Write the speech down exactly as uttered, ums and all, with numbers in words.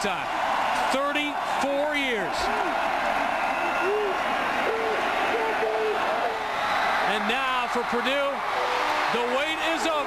lifetime. thirty-four years. And now for Purdue, the wait is over.